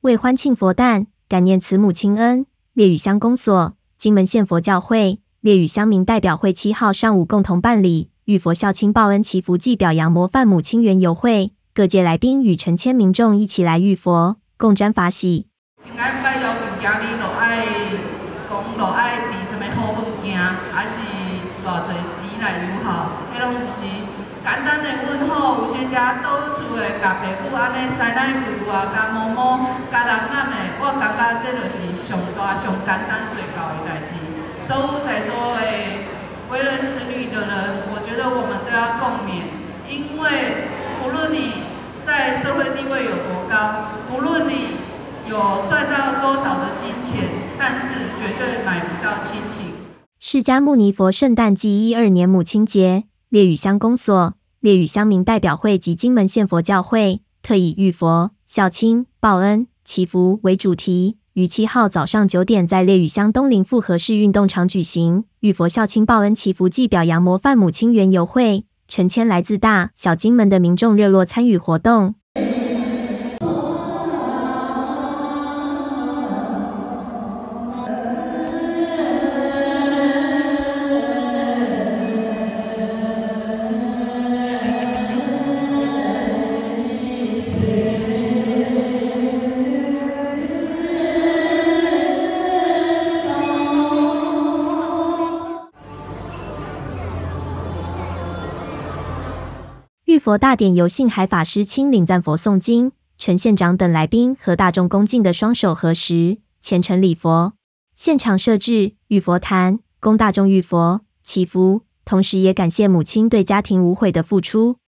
为欢庆佛诞，感念慈母亲恩，烈屿乡公所、金门县佛教会、烈屿乡民代表会7号上午共同办理浴佛孝亲报恩祈福暨表扬模范母亲园游会，各界来宾与成千民众一起来浴佛，共沾法喜。 真爱拜邀物件，你就爱讲，就爱伫什么好物件，还是偌侪钱来友好，迄拢毋是简单的问候，有些倒厝的甲爸母安尼塞奶舅舅啊，甲某某，甲人男的，我感觉这就是上大上简单最高的代志。所有在座的为人子女的人，我觉得我们都要共勉，因为无论你在社会地位有多高，无论你有赚到多少的金钱，但是绝对买不到亲情。 释迦牟尼佛圣诞暨12年母亲节，烈屿乡公所、烈屿乡民代表会及金门县佛教会特以浴佛、孝亲、报恩、祈福为主题，于7号早上9点在烈屿乡东林复合式运动场举行浴佛孝亲报恩祈福暨表扬模范母亲园游会，成千来自大小金门的民众热络参与活动。浴佛大典由信海法师亲领赞佛诵经，陈县长等来宾和大众恭敬的双手合十，虔诚礼佛。现场设置浴佛坛，供大众浴佛祈福，同时也感谢母亲对家庭无悔的付出。